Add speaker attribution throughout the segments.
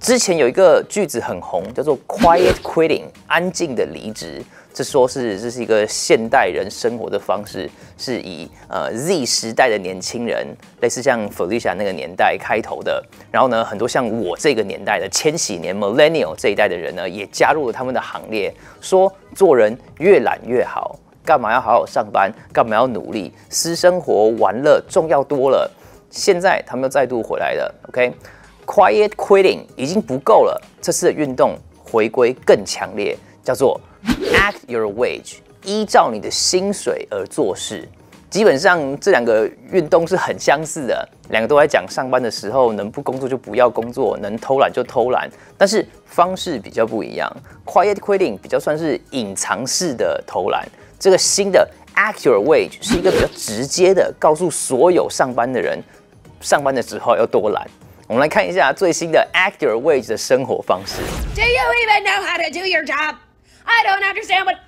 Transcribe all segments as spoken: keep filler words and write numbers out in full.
Speaker 1: 之前有一个句子很红，叫做 “quiet quitting”， 安静的离职。这说是这是一个现代人生活的方式，是以呃 Z 时代的年轻人，类似像 Felicia 那个年代开头的。然后呢，很多像我这个年代的千禧年 Millennial 这一代的人呢，也加入了他们的行列，说做人越懒越好，干嘛要好好上班？干嘛要努力？私生活玩乐重要多了。现在他们又再度回来了 ，OK？Quiet quitting 已经不够了，这次的运动回归更强烈，叫做 Act your wage， 依照你的薪水而做事。基本上这两个运动是很相似的，两个都在讲上班的时候能不工作就不要工作，能偷懒就偷懒，但是方式比较不一样。Quiet quitting 比较算是隐藏式的偷懒，这个新的 Act your wage 是一个比较直接的，告诉所有上班的人，上班的时候要多懒。我们来看一下最新的 Act your wage 的生活方式。
Speaker 2: Do you even know how to do your job? I don't understand what.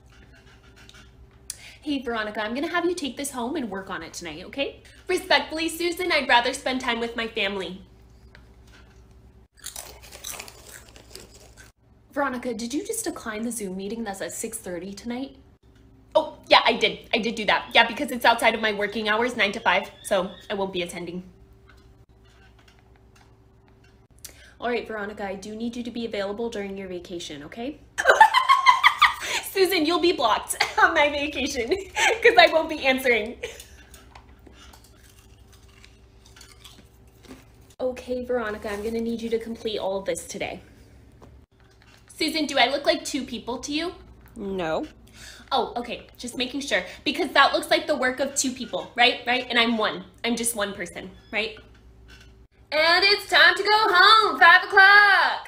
Speaker 3: Hey, Veronica, I'm gonna have you take this home and work on it tonight, okay? Respectfully, Susan, I'd rather spend time with my family. Veronica, did you just decline the Zoom meeting that's at six thirty tonight? Oh, yeah, I did. I did do that. Yeah, because it's outside of my working hours, nine to five, so I won't be attending. All right, Veronica, I do need you to be available during your vacation, okay? Susan, you'll be blocked on my vacation because I won't be answering. Okay, Veronica, I'm gonna need you to complete all of this today. Susan, do I look like two people to you?
Speaker 2: No.
Speaker 3: Oh, okay, just making sure, because that looks like the work of two people, right? Right? And I'm one. I'm just one person, right?
Speaker 2: And it's time to go home. Five o'clock.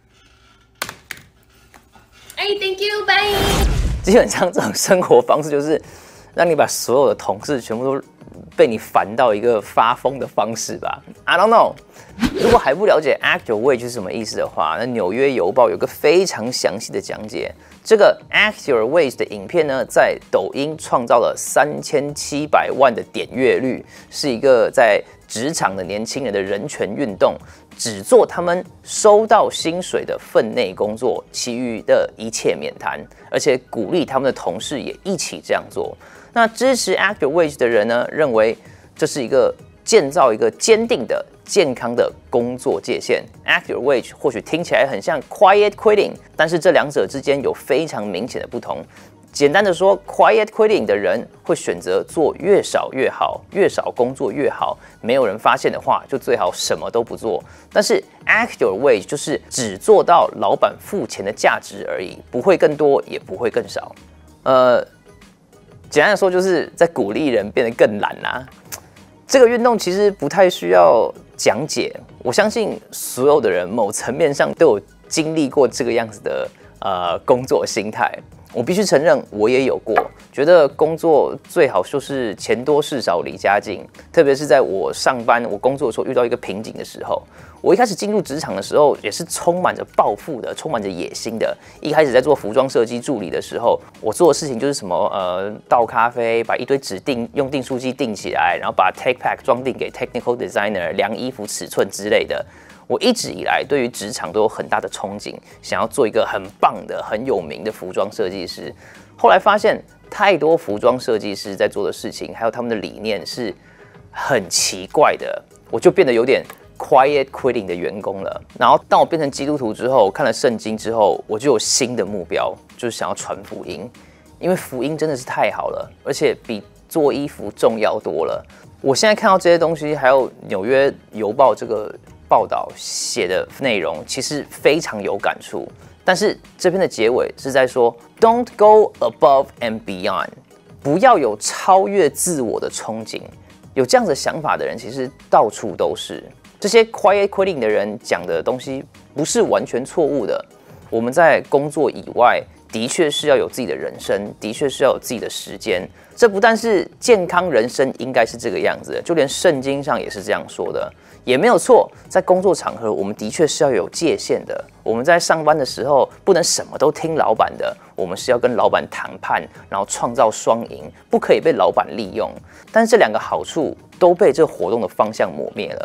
Speaker 3: Hey, thank you. Bye.
Speaker 1: 基本上这种生活方式就是让你把所有的同事全部都被你烦到一个发疯的方式吧。I don't know。如果还不了解 Act your wage 是什么意思的话，那纽约邮报有个非常详细的讲解。这个 Act your wage 的影片呢，在抖音创造了三千七百万的点阅率，是一个在职场的年轻人的人权运动，只做他们收到薪水的分内工作，其余的一切免谈，而且鼓励他们的同事也一起这样做。那支持 Act your wage 的人呢，认为这是一个建造一个坚定的、健康的工作界限。Act your wage 或许听起来很像 Quiet quitting， 但是这两者之间有非常明显的不同。简单的说 ，Quiet quitting 的人会选择做越少越好，越少工作越好。没有人发现的话，就最好什么都不做。但是 Act your wage 就是只做到老板付钱的价值而已，不会更多，也不会更少。呃，简单的说，就是在鼓励人变得更懒啦。这个运动其实不太需要讲解，我相信所有的人某层面上都有经历过这个样子的呃工作心态。我必须承认，我也有过，觉得工作最好就是钱多事少离家近。特别是在我上班、我工作的时候遇到一个瓶颈的时候，我一开始进入职场的时候，也是充满着抱负的，充满着野心的。一开始在做服装设计助理的时候，我做的事情就是什么呃倒咖啡，把一堆纸订用订书机订起来，然后把 take pack 装订给 technical designer 量衣服尺寸之类的。我一直以来对于职场都有很大的憧憬，想要做一个很棒的、很有名的服装设计师。后来发现，太多服装设计师在做的事情，还有他们的理念是很奇怪的，我就变得有点 quiet quitting 的员工了。然后，当我变成基督徒之后，看了圣经之后，我就有新的目标，就是想要传福音，因为福音真的是太好了，而且比做衣服重要多了。我现在看到这些东西，还有纽约邮报这个报道写的内容，其实非常有感触。但是这篇的结尾是在说 ，Don't go above and beyond， 不要有超越自我的憧憬。有这样子想法的人，其实到处都是。这些 quiet quitting 的人讲的东西不是完全错误的。我们在工作以外，的确是要有自己的人生，的确是要有自己的时间。这不但是健康人生应该是这个样子的，就连圣经上也是这样说的。也没有错，在工作场合，我们的确是要有界限的。我们在上班的时候，不能什么都听老板的，我们是要跟老板谈判，然后创造双赢，不可以被老板利用。但是这两个好处都被这活动的方向抹灭了。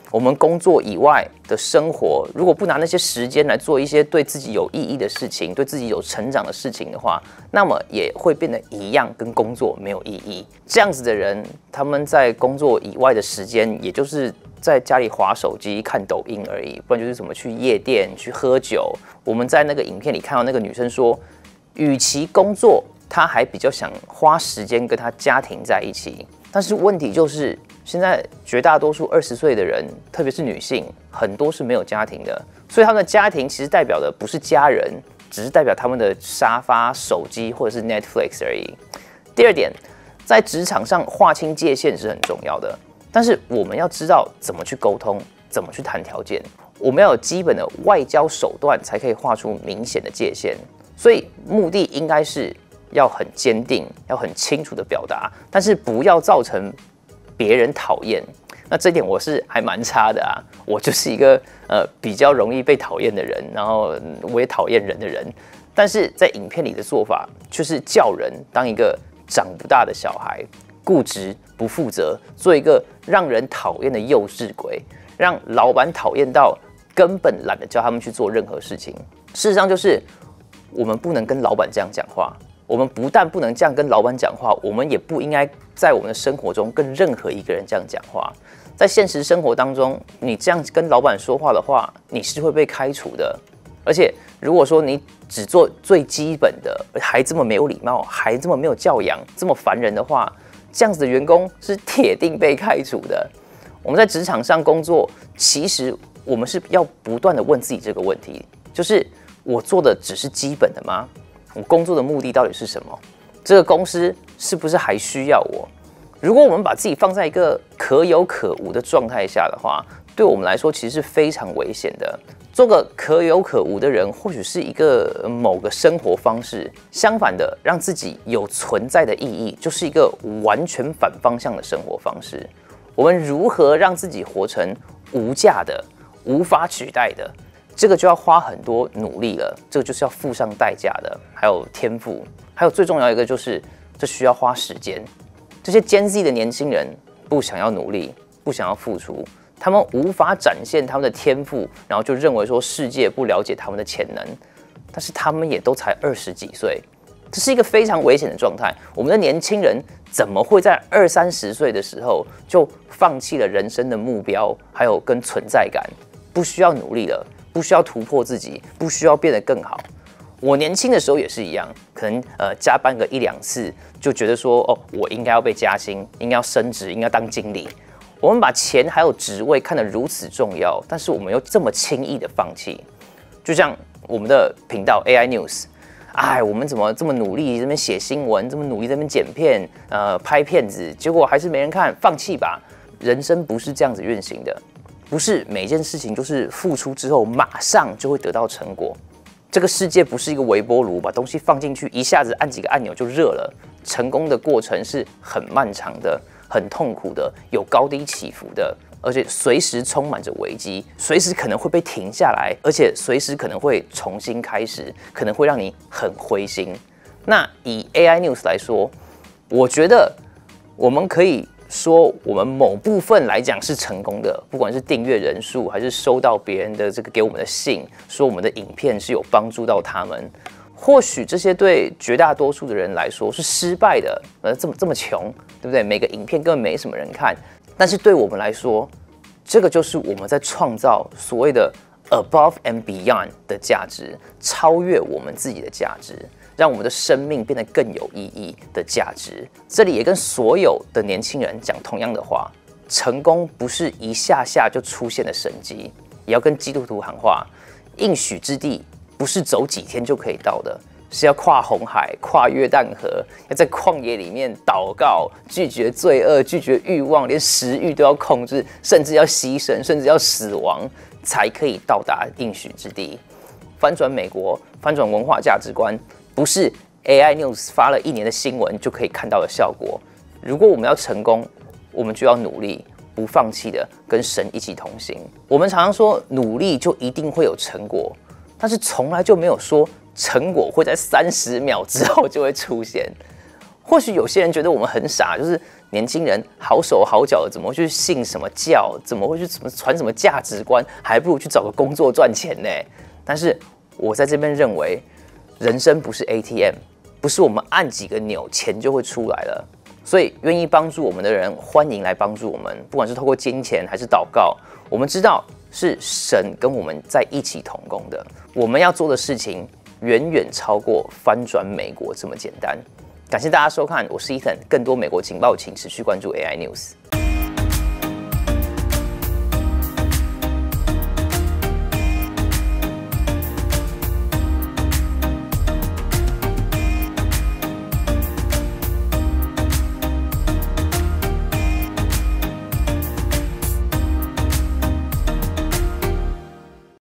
Speaker 1: 我们工作以外的生活，如果不拿那些时间来做一些对自己有意义的事情，对自己有成长的事情的话，那么也会变得一样，跟工作没有意义。这样子的人，他们在工作以外的时间，也就是在家里滑手机、看抖音而已，不然就是怎么去夜店、去喝酒。我们在那个影片里看到那个女生说，与其工作，她还比较想花时间跟她家庭在一起。但是问题就是，现在绝大多数二十岁的人，特别是女性，很多是没有家庭的，所以他们的家庭其实代表的不是家人，只是代表他们的沙发、手机或者是 Netflix 而已。第二点，在职场上划清界限是很重要的，但是我们要知道怎么去沟通，怎么去谈条件，我们要有基本的外交手段，才可以画出明显的界限。所以目的应该是要很坚定，要很清楚的表达，但是不要造成别人讨厌。那这点我是还蛮差的啊，我就是一个呃比较容易被讨厌的人，然后我也讨厌人的人。但是在影片里的做法，就是叫人当一个长不大的小孩，固执不负责，做一个让人讨厌的幼稚鬼，让老板讨厌到根本懒得叫他们去做任何事情。事实上就是我们不能跟老板这样讲话。我们不但不能这样跟老板讲话，我们也不应该在我们的生活中跟任何一个人这样讲话。在现实生活当中，你这样跟老板说话的话，你是会被开除的。而且，如果说你只做最基本的，还这么没有礼貌，还这么没有教养，这么烦人的话，这样子的员工是铁定被开除的。我们在职场上工作，其实我们是要不断的问自己这个问题，就是我做的只是基本的吗？我工作的目的到底是什么？这个公司是不是还需要我？如果我们把自己放在一个可有可无的状态下的话，对我们来说其实是非常危险的。做个可有可无的人，或许是一个某个生活方式；相反的，让自己有存在的意义，就是一个完全反方向的生活方式。我们如何让自己活成无价的、无法取代的？这个就要花很多努力了，这个就是要付上代价的，还有天赋，还有最重要一个就是这需要花时间。这些 Gen Z 的年轻人不想要努力，不想要付出，他们无法展现他们的天赋，然后就认为说世界不了解他们的潜能，但是他们也都才二十几岁，这是一个非常危险的状态。我们的年轻人怎么会在二三十岁的时候就放弃了人生的目标，还有跟存在感，不需要努力了？不需要突破自己，不需要变得更好。我年轻的时候也是一样，可能呃加班个一两次，就觉得说哦，我应该要被加薪，应该要升职，应该当经理。我们把钱还有职位看得如此重要，但是我们又这么轻易的放弃。就像我们的频道 A I News， 哎，我们怎么这么努力这边写新闻，这么努力这边剪片，呃拍片子，结果还是没人看，放弃吧。人生不是这样子运行的。不是每件事情就是付出之后马上就会得到成果。这个世界不是一个微波炉，把东西放进去，一下子按几个按钮就热了。成功的过程是很漫长的，很痛苦的，有高低起伏的，而且随时充满着危机，随时可能会被停下来，而且随时可能会重新开始，可能会让你很灰心。那以 A I News 来说，我觉得我们可以说我们某部分来讲是成功的，不管是订阅人数，还是收到别人的这个给我们的信，说我们的影片是有帮助到他们。或许这些对绝大多数的人来说是失败的，呃，这么这么穷，对不对？每个影片根本没什么人看。但是对我们来说，这个就是我们在创造所谓的 above and beyond 的价值，超越我们自己的价值。让我们的生命变得更有意义的价值。这里也跟所有的年轻人讲同样的话：成功不是一下下就出现的神迹，也要跟基督徒喊话：应许之地不是走几天就可以到的，是要跨红海、跨约旦河，要在旷野里面祷告，拒绝罪恶，拒绝欲望，连食欲都要控制，甚至要牺牲，甚至要死亡，才可以到达应许之地。翻转美国，翻转文化价值观。不是 A I News 发了一年的新闻就可以看到的效果。如果我们要成功，我们就要努力，不放弃的跟神一起同行。我们常常说努力就一定会有成果，但是从来就没有说成果会在三十秒之后就会出现。或许有些人觉得我们很傻，就是年轻人好手好脚的，怎么会去信什么教？怎么会去怎么传什么价值观？还不如去找个工作赚钱呢。但是我在这边认为，人生不是 A T M， 不是我们按几个钮钱就会出来了。所以愿意帮助我们的人，欢迎来帮助我们，不管是透过金钱还是祷告。我们知道是神跟我们在一起同工的，我们要做的事情远远超过翻转美国这么简单。感谢大家收看，我是 Ethan， 更多美国情报请持续关注 A I News。